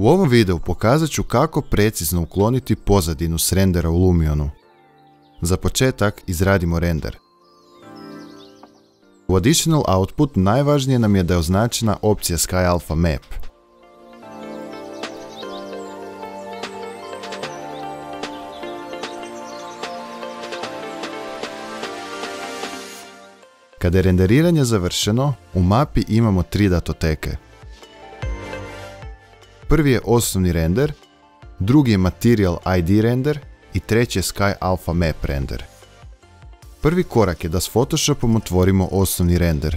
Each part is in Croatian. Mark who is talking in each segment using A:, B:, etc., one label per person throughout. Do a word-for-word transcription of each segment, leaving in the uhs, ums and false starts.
A: U ovom videu pokazat ću kako precizno ukloniti pozadinu s rendera u Lumionu. Za početak izradimo render. U Additional Output najvažnije nam je da je označena opcija Sky Alpha Map. Kada je renderiranje završeno, u mapi imamo tri datoteke. Prvi je osnovni render, drugi je Material I D render i treći je Sky Alpha Map render. Prvi korak je da s Photoshopom otvorimo osnovni render.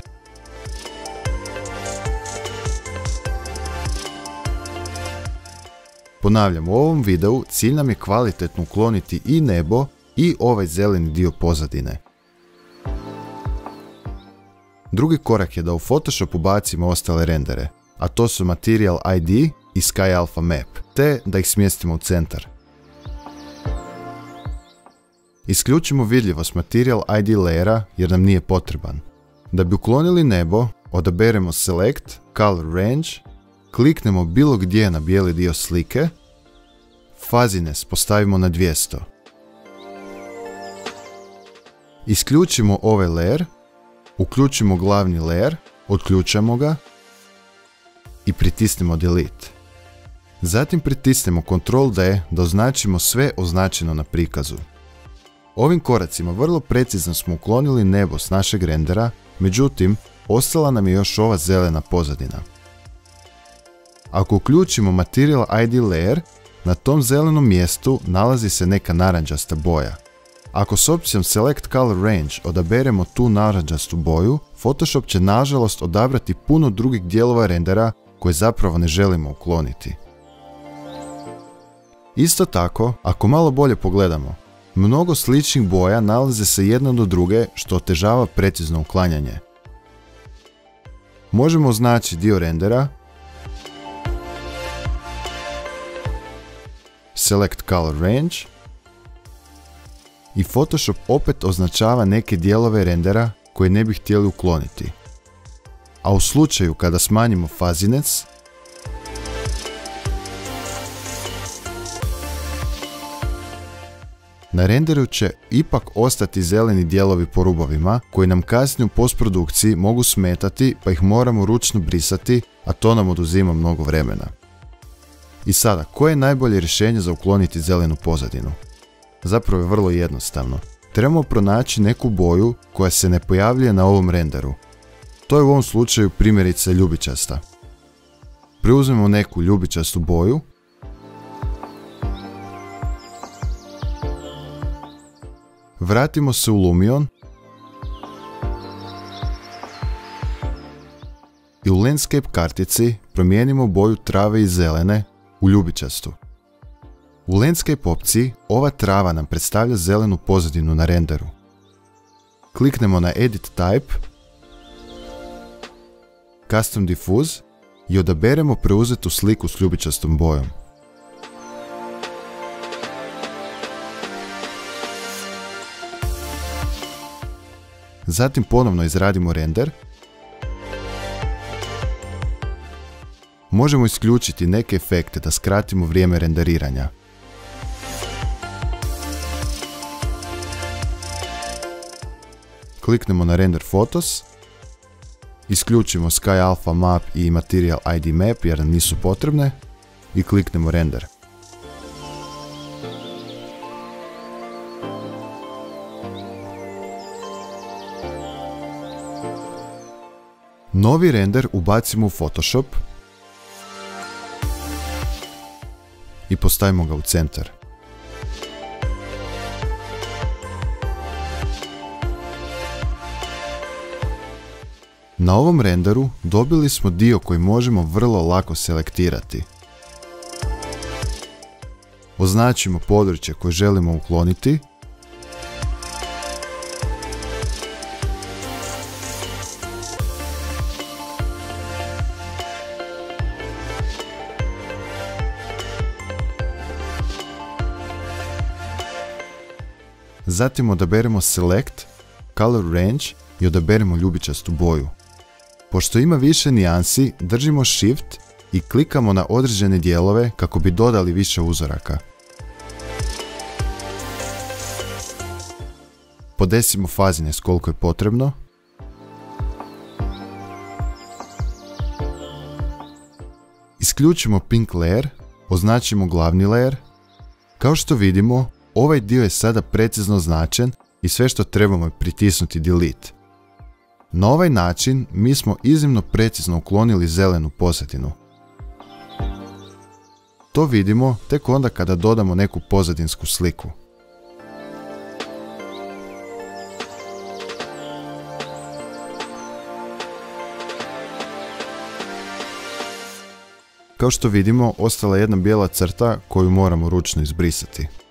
A: Ponavljam, u ovom videu cilj nam je kvalitetno ukloniti i nebo i ovaj zeleni dio pozadine. Drugi korak je da u Photoshop ubacimo ostale rendere, a to su Material I D i Sky Alpha Map, te da ih smjestimo u centar. Isključimo vidljivost Material I D layera jer nam nije potreban. Da bi uklonili nebo, odaberemo Select, Color Range, kliknemo bilo gdje na bijeli dio slike, Fuzziness postavimo na dvjesto. Isključimo ovaj layer, uključimo glavni layer, otključamo ga i pritisnemo Delete. Zatim pritisnemo Control D da označimo sve označeno na prikazu. Ovim koracima vrlo precizno smo uklonili nebo s našeg rendera, međutim, ostala nam je još ova zelena pozadina. Ako uključimo Material I D layer, na tom zelenom mjestu nalazi se neka narančasta boja. Ako s opcijom Select Color Range odaberemo tu narančastu boju, Photoshop će nažalost odabrati puno drugih dijelova rendera koje zapravo ne želimo ukloniti. Isto tako, ako malo bolje pogledamo, mnogo sličnih boja nalaze se jedna do druge što otežava precizno uklanjanje. Možemo označiti dio rendera, Select Color Range, i Photoshop opet označava neke dijelove rendera koje ne bi htjeli ukloniti. A u slučaju kada smanjimo Fuzziness, na renderu će ipak ostati zeleni dijelovi po rubovima koji nam kasnije u postprodukciji mogu smetati pa ih moramo ručno brisati, a to nam oduzima mnogo vremena. I sada, koje je najbolje rješenje za ukloniti zelenu pozadinu? Zapravo je vrlo jednostavno. Trebamo pronaći neku boju koja se ne pojavljuje na ovom renderu. To je u ovom slučaju primjerice ljubičasta. Preuzmemo neku ljubičastu boju, vratimo se u Lumion i u Landscape kartici promijenimo boju trave iz zelene u ljubičastu. U Landscape opciji ova trava nam predstavlja zelenu pozadinu na renderu. Kliknemo na Edit Type, Custom Diffuse i odaberemo preuzetu sliku s ljubičastom bojom. Zatim ponovno izradimo render. Možemo isključiti neke efekte da skratimo vrijeme renderiranja. Kliknemo na Render Photos, isključimo Sky Alpha Map i Material I D Map jer nam nisu potrebne i kliknemo Render. Novi render ubacimo u Photoshop i postavimo ga u centar. Na ovom renderu dobili smo dio koji možemo vrlo lako selektirati. Označimo područje koje želimo ukloniti. Zatim odaberemo Select, Color Range i odaberemo ljubičastu boju. Pošto ima više nijansi, držimo Shift i klikamo na određene dijelove kako bi dodali više uzoraka. Podesimo fuzziness koliko je potrebno. Isključimo pink layer, označimo glavni layer. Kao što vidimo, ovaj dio je sada precizno označen i sve što trebamo je pritisnuti delete. Na ovaj način mi smo iznimno precizno uklonili zelenu pozadinu. To vidimo tek onda kada dodamo neku pozadinsku sliku. Kao što vidimo, ostala je jedna bijela crta koju moramo ručno izbrisati.